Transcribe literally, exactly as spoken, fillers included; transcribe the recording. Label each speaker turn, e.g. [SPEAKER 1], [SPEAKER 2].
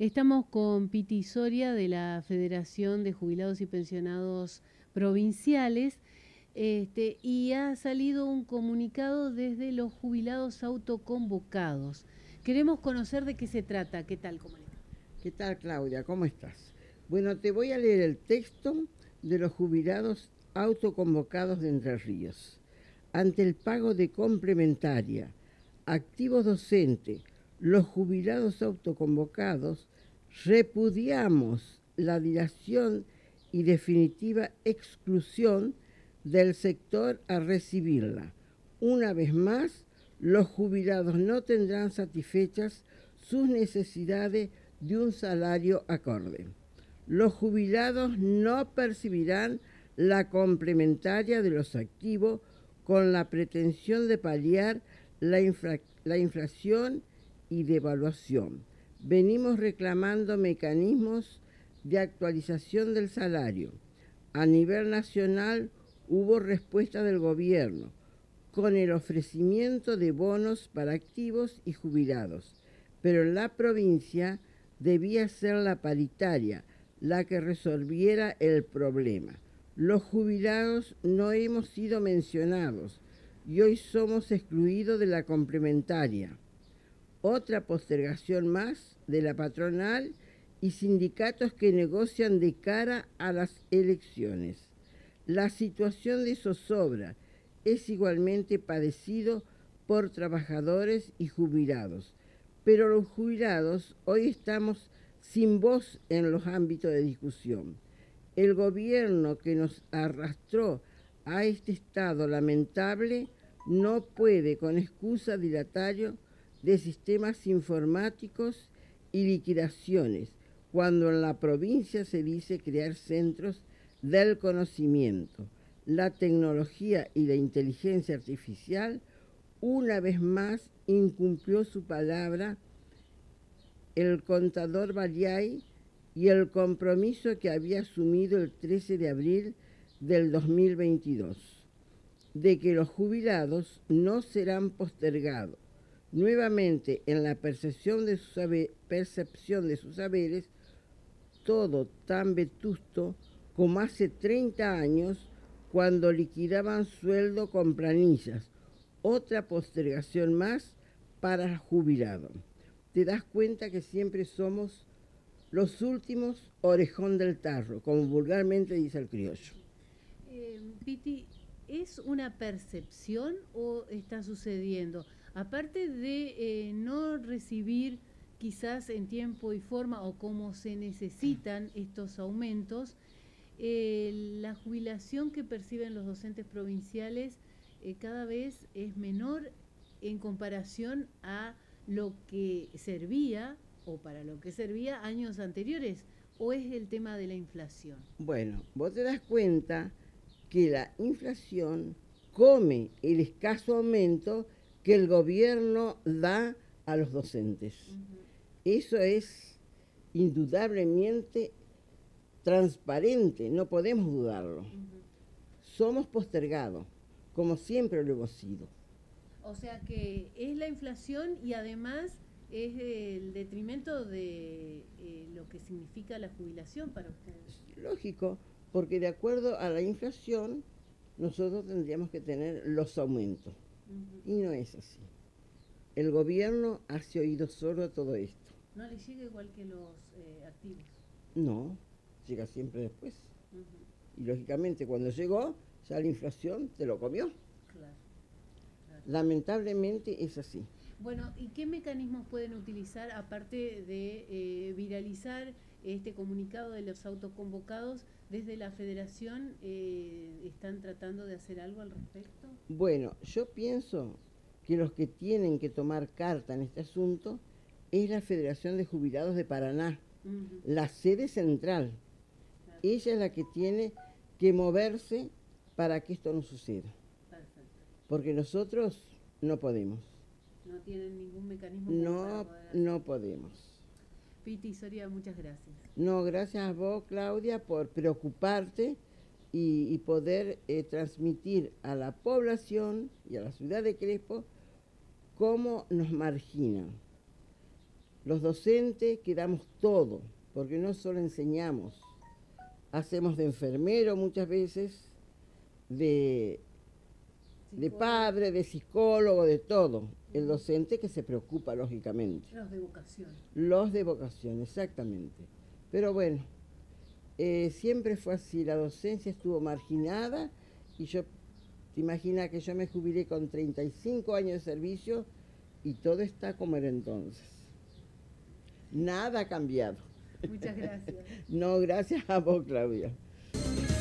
[SPEAKER 1] Estamos con Piti Soria de la Federación de Jubilados y Pensionados Provinciales este, y ha salido un comunicado desde los jubilados autoconvocados. Queremos conocer de qué se trata. ¿Qué tal, comunicado?
[SPEAKER 2] ¿Qué tal, Claudia? ¿Cómo estás? Bueno, te voy a leer el texto de los jubilados autoconvocados de Entre Ríos. Ante el pago de complementaria, activos docentes, los jubilados autoconvocados repudiamos la dilación y definitiva exclusión del sector a recibirla. Una vez más, los jubilados no tendrán satisfechas sus necesidades de un salario acorde. Los jubilados no percibirán la complementaria de los activos con la pretensión de paliar la, infra la inflación y devaluación. Venimos reclamando mecanismos de actualización del salario. A nivel nacional hubo respuesta del gobierno con el ofrecimiento de bonos para activos y jubilados, pero en la provincia debía ser la paritaria la que resolviera el problema. Los jubilados no hemos sido mencionados y hoy somos excluidos de la complementaria. Otra postergación más de la patronal y sindicatos que negocian de cara a las elecciones. La situación de zozobra es igualmente padecido por trabajadores y jubilados, pero los jubilados hoy estamos sin voz en los ámbitos de discusión. El gobierno que nos arrastró a este estado lamentable no puede, con excusa dilatario de sistemas informáticos y liquidaciones, cuando en la provincia se dice crear centros del conocimiento. La tecnología y la inteligencia artificial una vez más incumplió su palabra el contador Baliay y el compromiso que había asumido el trece de abril del dos mil veintidós, de que los jubilados no serán postergados. Nuevamente, en la percepción de sus, saber, percepción de sus saberes, todo tan vetusto como hace treinta años, cuando liquidaban sueldo con planillas. Otra postergación más para el jubilado. Te das cuenta que siempre somos los últimos orejón del tarro, como vulgarmente dice el criollo.
[SPEAKER 1] Eh, Piti, ¿es una percepción o está sucediendo? Aparte de eh, no recibir quizás en tiempo y forma o como se necesitan estos aumentos, eh, la jubilación que perciben los docentes provinciales eh, cada vez es menor en comparación a lo que servía o para lo que servía años anteriores, o es el tema de la inflación.
[SPEAKER 2] Bueno, vos te das cuenta que la inflación come el escaso aumento que el gobierno da a los docentes. Uh-huh. Eso es indudablemente transparente, no podemos dudarlo. Uh-huh. Somos postergados, como siempre lo hemos sido.
[SPEAKER 1] O sea que es la inflación y además es el detrimento de eh, lo que significa la jubilación para ustedes.
[SPEAKER 2] Lógico, porque de acuerdo a la inflación nosotros tendríamos que tener los aumentos. Uh-huh. Y no es así. El gobierno hace oído sordo a todo esto.
[SPEAKER 1] ¿No le llega igual que los eh, activos?
[SPEAKER 2] No, llega siempre después.
[SPEAKER 1] Uh-huh.
[SPEAKER 2] Y lógicamente cuando llegó, ya la inflación te lo comió.
[SPEAKER 1] Claro, claro.
[SPEAKER 2] Lamentablemente es así.
[SPEAKER 1] Bueno, ¿y qué mecanismos pueden utilizar aparte de eh, viralizar este comunicado de los autoconvocados? ¿Desde la federación eh, están tratando de hacer algo al respecto?
[SPEAKER 2] Bueno, yo pienso que los que tienen que tomar carta en este asunto es la Federación de Jubilados de Paraná, uh-huh. la sede central. Claro. Ella es la que tiene que moverse para que esto no suceda.
[SPEAKER 1] Perfecto.
[SPEAKER 2] Porque nosotros no podemos.
[SPEAKER 1] No tienen ningún mecanismo.
[SPEAKER 2] No, no podemos.
[SPEAKER 1] Piti Soria, muchas gracias.
[SPEAKER 2] No, gracias a vos, Claudia, por preocuparte y, y poder eh, transmitir a la población y a la ciudad de Crespo cómo nos marginan. Los docentes que damos todo, porque no solo enseñamos, hacemos de enfermero muchas veces, de, de padre, de psicólogo, de todo. El docente que se preocupa, lógicamente.
[SPEAKER 1] Los de vocación.
[SPEAKER 2] Los de vocación, exactamente. Pero bueno, eh, siempre fue así, la docencia estuvo marginada y yo, te imaginas que yo me jubilé con treinta y cinco años de servicio y todo está como era entonces. Nada ha cambiado.
[SPEAKER 1] Muchas gracias.
[SPEAKER 2] No, gracias a vos, Claudia.